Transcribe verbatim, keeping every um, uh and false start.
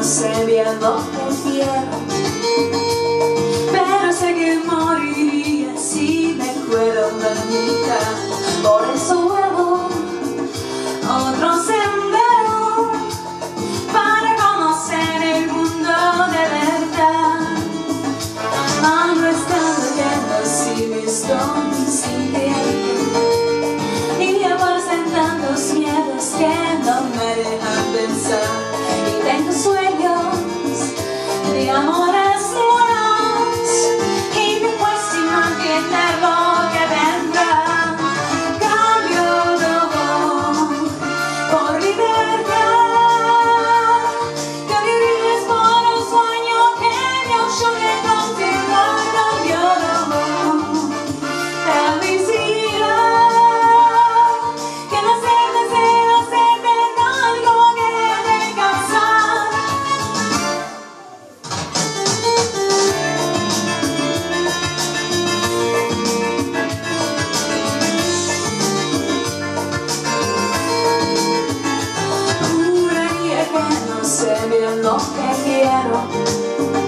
sé bien lo que quiero, pero sé que moriría si me cuelo la mitad. Por eso vuelvo otro sendero para conocer el mundo de verdad. Ando estando lleno si me estoy sintiendo y aparecen tantos miedos que no me dejan pensar. Y tengo sueños de amores nuevos y me cuestiono que lo que vendrá. Cambio todo por libertad, que vivir es por un sueño que me ayude a continuar. Cambio todo, felicidad, que nacer deseo ser de algo que debe causar. Juraría que no sé bien lo que quiero,